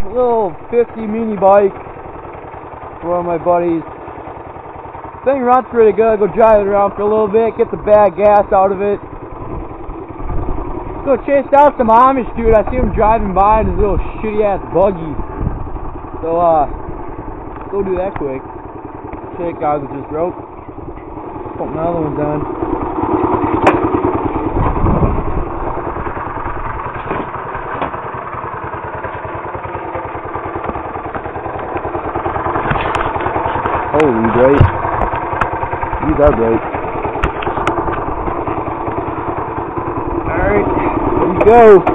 little 50 mini bike for one of my buddies. Thing runs pretty good. Go drive it around for a little bit, get the bad gas out of it. Go chase out some Amish dude. I see him driving by in his little shitty ass buggy. So go do that quick. Shake guys with this rope. Put my other ones on. Holy great. These are great. Alright, here we go.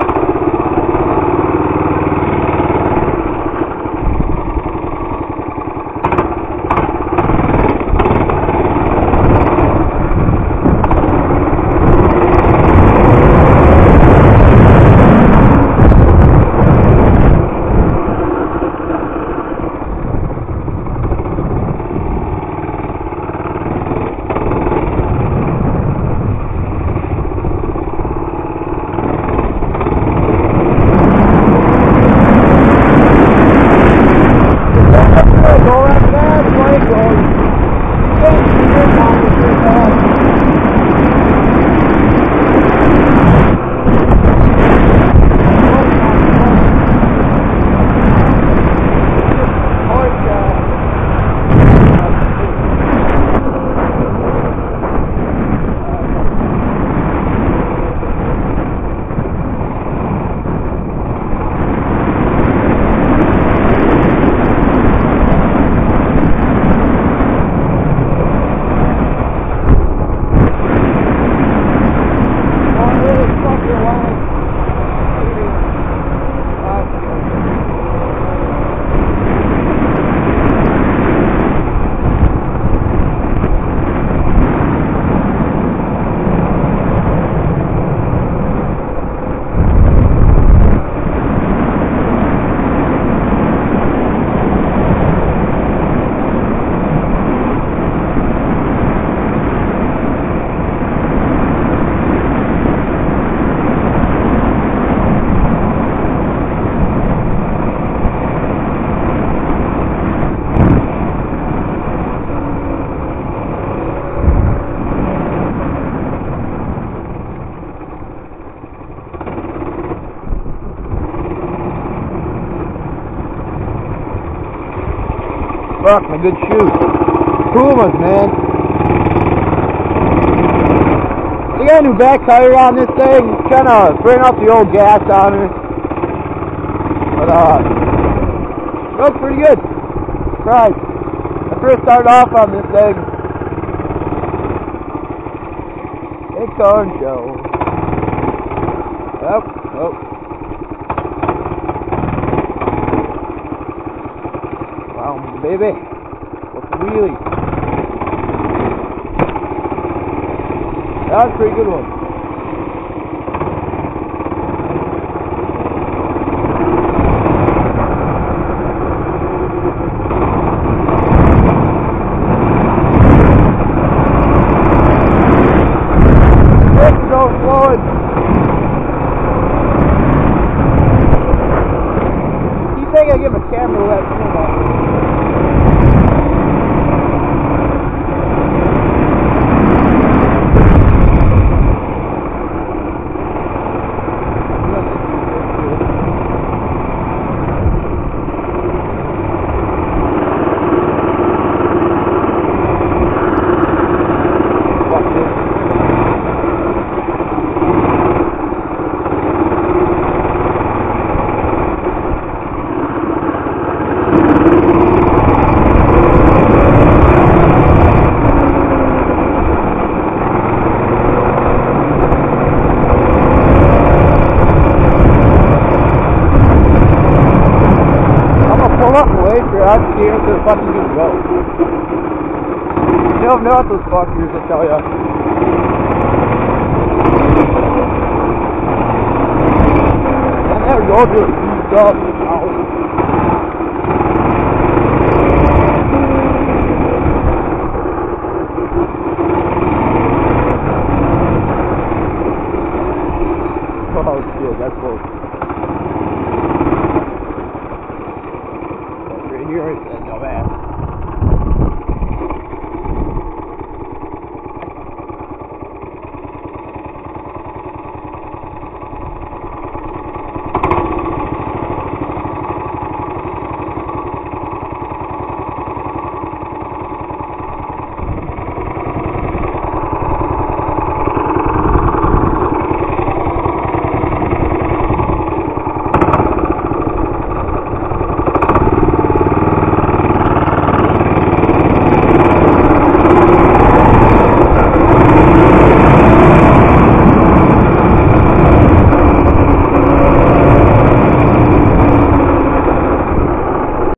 Fuck, my good shoes. Pumas, man. I got a new back tire on this thing. Kind of burn off the old gas on it. But, it goes pretty good. Surprised. I first started off on this thing. Big corn show. Oh. Baby, what's the wheelie? That was a pretty good one. Brakes don't slow it. You think I give a camera wet? Out here to the fucking good go. You don't know what those fuckers, I tell ya. And there you go, just used up.